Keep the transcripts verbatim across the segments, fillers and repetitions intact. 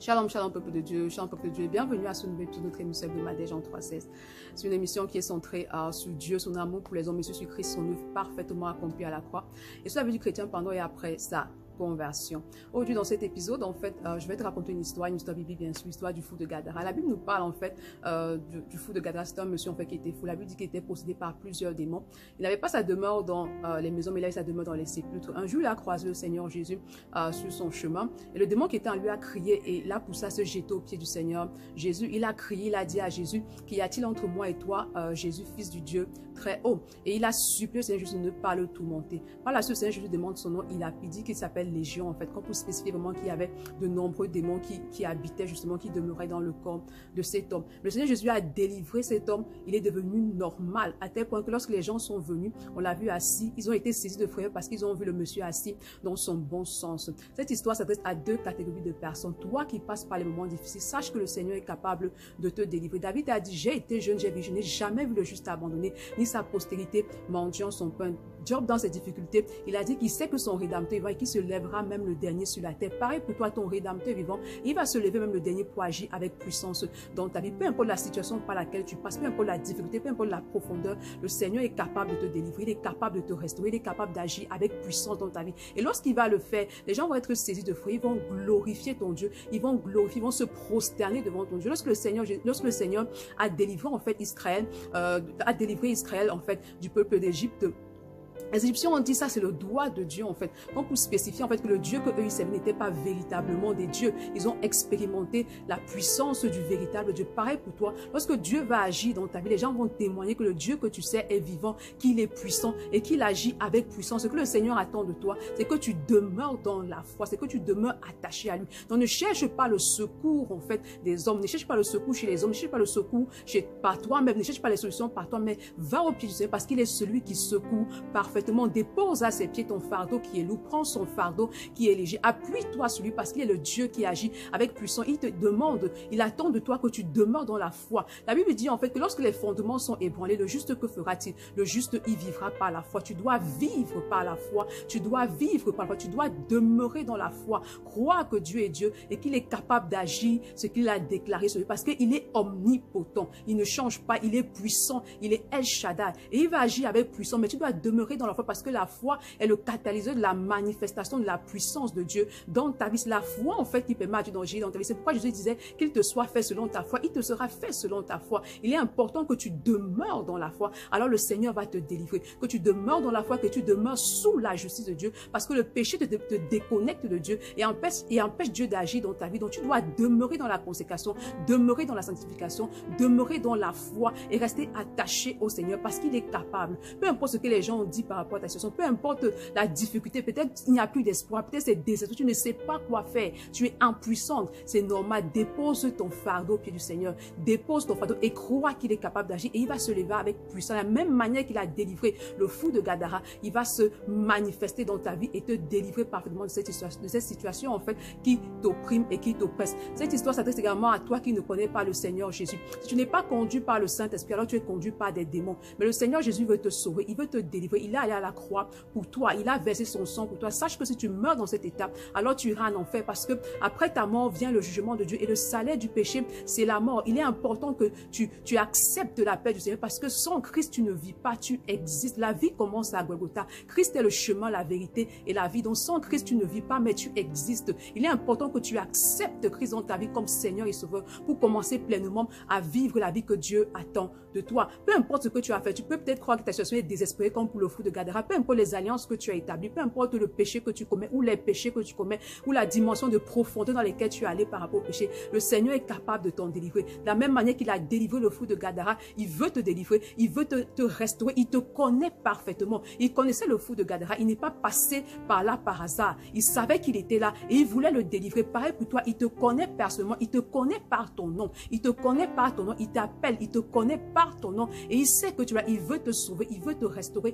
Shalom, shalom peuple de Dieu, shalom peuple de Dieu, bienvenue à ce nouvel épisode de notre émission hebdomadaire Jean trois seize. C'est une émission qui est centrée euh, sur Dieu, son amour pour les hommes et sur Christ, son œuvre parfaitement accomplie à la croix. Et sur la vie du chrétien pendant et après ça. Conversion. Aujourd'hui, dans cet épisode, en fait, euh, je vais te raconter une histoire, une histoire biblique, bien sûr, l'histoire du fou de Gadara. La Bible nous parle, en fait, euh, du, du fou de Gadara. C'est un monsieur, en fait, qui était fou. La Bible dit qu'il était possédé par plusieurs démons. Il n'avait pas sa demeure dans euh, les maisons, mais il avait sa demeure dans les sépulcres. Un jour, il a croisé le Seigneur Jésus euh, sur son chemin. Et le démon qui était en lui a crié et l'a poussé à se jeter aux pieds du Seigneur Jésus. Il a crié, il a dit à Jésus, qu'y a-t-il entre moi et toi, euh, Jésus, fils du Dieu très haut? Et il a supplié le Seigneur Jésus de ne pas le tourmenter. Par la suite, le Seigneur Jésus demande son nom. Il a dit qu'il s'appelle Légion, en fait, pour spécifier vraiment qu'il y avait de nombreux démons qui, qui habitaient justement, qui demeuraient dans le corps de cet homme. Le Seigneur Jésus a délivré cet homme, il est devenu normal, à tel point que lorsque les gens sont venus, on l'a vu assis, ils ont été saisis de frayeur parce qu'ils ont vu le monsieur assis dans son bon sens. Cette histoire s'adresse à deux catégories de personnes. Toi qui passes par les moments difficiles, sache que le Seigneur est capable de te délivrer. David a dit, j'ai été jeune, j'ai vu, je n'ai jamais vu le juste abandonné, ni sa postérité mendiant son pain. Job, dans ses difficultés, il a dit qu'il sait que son rédempteur va et qu'il se lèvera même le dernier sur la terre. Pareil pour toi, ton rédempteur vivant, il va se lever même le dernier pour agir avec puissance dans ta vie. Peu importe la situation par laquelle tu passes, peu importe la difficulté, peu importe la profondeur, le Seigneur est capable de te délivrer, il est capable de te restaurer, il est capable d'agir avec puissance dans ta vie. Et lorsqu'il va le faire, les gens vont être saisis de fruits, ils vont glorifier ton Dieu, ils vont glorifier, ils vont se prosterner devant ton Dieu. Lorsque le Seigneur, lorsque le Seigneur a délivré en fait Israël, euh, a délivré Israël en fait du peuple d'Égypte, les Égyptiens ont dit ça, c'est le doigt de Dieu en fait. Donc pour spécifier en fait que le Dieu que eux ils servaient n'était pas véritablement des dieux. Ils ont expérimenté la puissance du véritable Dieu. Pareil pour toi, lorsque Dieu va agir dans ta vie, les gens vont témoigner que le Dieu que tu sais est vivant, qu'il est puissant et qu'il agit avec puissance. Ce que le Seigneur attend de toi, c'est que tu demeures dans la foi, c'est que tu demeures attaché à lui. Donc ne cherche pas le secours en fait des hommes, ne cherche pas le secours chez les hommes, ne cherche pas le secours chez par toi-même, ne cherche pas les solutions par toi, mais va au pied du Seigneur parce qu'il est celui qui secoue parfaitement. Dépose à ses pieds ton fardeau qui est lourd, prends son fardeau qui est léger, appuie-toi sur lui parce qu'il est le Dieu qui agit avec puissance. Il te demande, il attend de toi que tu demeures dans la foi. La Bible dit en fait que lorsque les fondements sont ébranlés, le juste que fera-t-il? Le juste y vivra par la foi. Tu dois vivre par la foi, tu dois vivre par la foi, tu dois demeurer dans la foi, croire que Dieu est Dieu et qu'il est capable d'agir ce qu'il a déclaré sur lui parce qu'il est omnipotent, il ne change pas, il est puissant, il est El Shaddai et il va agir avec puissance, mais tu dois demeurer dans la foi parce que la foi est le catalyseur de la manifestation de la puissance de Dieu dans ta vie. C'est la foi en fait qui permet à Dieu d'agir dans ta vie. C'est pourquoi Jésus disait qu'il te soit fait selon ta foi, il te sera fait selon ta foi. Il est important que tu demeures dans la foi, alors le Seigneur va te délivrer. Que tu demeures dans la foi, que tu demeures sous la justice de Dieu parce que le péché te, te déconnecte de Dieu et empêche, et empêche Dieu d'agir dans ta vie. Donc tu dois demeurer dans la consécration, demeurer dans la sanctification, demeurer dans la foi et rester attaché au Seigneur parce qu'il est capable. Peu importe ce que les gens ont dit par rapport à ta situation, peu importe la difficulté, peut-être il n'y a plus d'espoir, peut-être c'est désespoir, tu ne sais pas quoi faire, tu es impuissante, c'est normal, dépose ton fardeau au pied du Seigneur, dépose ton fardeau et crois qu'il est capable d'agir et il va se lever avec puissance. De la même manière qu'il a délivré le fou de Gadara, il va se manifester dans ta vie et te délivrer parfaitement de cette situation, de cette situation en fait qui t'opprime et qui t'oppresse. Cette histoire s'adresse également à toi qui ne connais pas le Seigneur Jésus. Si tu n'es pas conduit par le Saint-Esprit, alors tu es conduit par des démons. Mais le Seigneur Jésus veut te sauver, il veut te délivrer, il est allé à la croix pour toi, il a versé son sang pour toi. Sache que si tu meurs dans cette étape, alors tu iras en enfer parce que après ta mort vient le jugement de Dieu et le salaire du péché, c'est la mort. Il est important que tu, tu acceptes la paix du Seigneur parce que sans Christ, tu ne vis pas, tu existes. La vie commence à Golgotha. Christ est le chemin, la vérité et la vie. Donc sans Christ, tu ne vis pas, mais tu existes. Il est important que tu acceptes Christ dans ta vie comme Seigneur et Sauveur pour commencer pleinement à vivre la vie que Dieu attend de toi. Peu importe ce que tu as fait, tu peux peut-être croire que ta situation est désespérée comme pour le fou de Gadara. Peu importe les alliances que tu as établies, peu importe le péché que tu commets ou les péchés que tu commets ou la dimension de profondeur dans laquelle tu es allé par rapport au péché, le Seigneur est capable de t'en délivrer. De la même manière qu'il a délivré le fou de Gadara, il veut te délivrer, il veut te, te restaurer, il te connaît parfaitement. Il connaissait le fou de Gadara, il n'est pas passé par là par hasard. Il savait qu'il était là et il voulait le délivrer. Pareil pour toi, il te connaît personnellement, il te connaît par ton nom, il te connaît par ton nom, il t'appelle, il te connaît par ton nom et il sait que tu es là, il veut te sauver, il veut te restaurer, il veut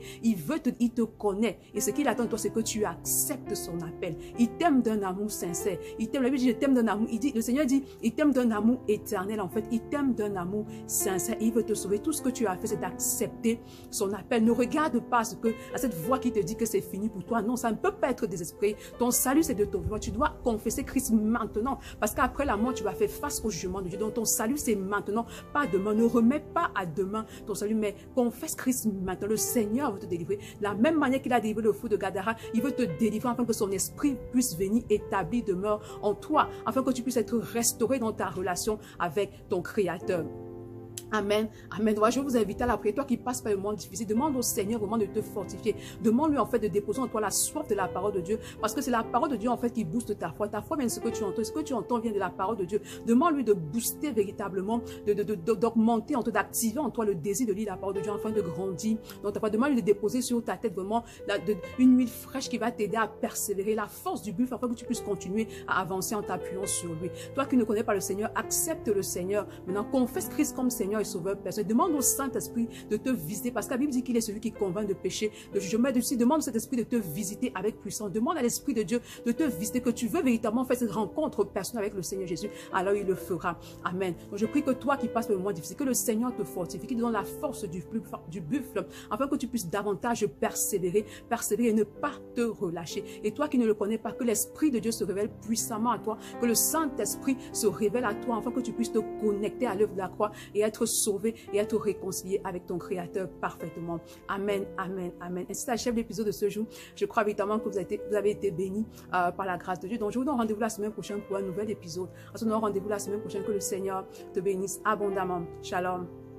veut te, il te connaît. Et ce qu'il attend de toi, c'est que tu acceptes son appel. Il t'aime d'un amour sincère. Il t'aime, la Bible dit, je t'aime d'un amour. Il dit, le Seigneur dit, il t'aime d'un amour éternel. En fait, il t'aime d'un amour sincère. Il veut te sauver. Tout ce que tu as fait, c'est d'accepter son appel. Ne regarde pas ce que, à cette voix qui te dit que c'est fini pour toi. Non, ça ne peut pas être désespéré. Ton salut, c'est de ton vivant. Tu dois confesser Christ maintenant. Parce qu'après la mort, tu vas faire face au jugement de Dieu. Donc, ton salut, c'est maintenant, pas demain. Ne remets pas à demain ton salut, mais confesse Christ maintenant. Le Seigneur veut te délivrer. De la même manière qu'il a délivré le fou de Gadara, il veut te délivrer afin que son esprit puisse venir établir demeure en toi, afin que tu puisses être restauré dans ta relation avec ton Créateur. Amen. Amen. Ouais, je vais vous inviter à la prière. Toi qui passes par le moment difficile, demande au Seigneur vraiment de te fortifier. Demande-lui en fait de déposer en toi la soif de la parole de Dieu. Parce que c'est la parole de Dieu en fait qui booste ta foi. Ta foi vient de ce que tu entends. Ce que tu entends vient de la parole de Dieu. Demande-lui de booster véritablement, de, de, de, d'augmenter en toi, d'activer en toi le désir de lire la parole de Dieu afin de grandir. Donc ta foi, demande-lui de déposer sur ta tête vraiment la, de, une huile fraîche qui va t'aider à persévérer. La force du buffle afin que tu puisses continuer à avancer en t'appuyant sur lui. Toi qui ne connais pas le Seigneur, accepte le Seigneur. Maintenant, confesse Christ comme Seigneur et Sauveur personnel. Demande au Saint-Esprit de te visiter parce que la Bible dit qu'il est celui qui convainc de péché, de jugement. Dessus, demande au Saint-Esprit de te visiter avec puissance. Demande à l'Esprit de Dieu de te visiter, que tu veux véritablement faire cette rencontre personnelle avec le Seigneur Jésus. Alors il le fera. Amen. Donc je prie que toi qui passes le moment difficile, que le Seigneur te fortifie, qu'il te donne la force du, du buffle, afin que tu puisses davantage persévérer, persévérer et ne pas te relâcher. Et toi qui ne le connais pas, que l'Esprit de Dieu se révèle puissamment à toi, que le Saint-Esprit se révèle à toi, afin que tu puisses te connecter à l'œuvre de la croix et être sauvé et être réconcilié avec ton Créateur parfaitement. Amen, amen, amen. Ainsi s'achève l'épisode de ce jour. Je crois évidemment que vous avez été, vous avez été bénis euh, par la grâce de Dieu. Donc je vous donne rendez-vous la semaine prochaine pour un nouvel épisode. On se donne rendez-vous la semaine prochaine. Que le Seigneur te bénisse abondamment. Shalom.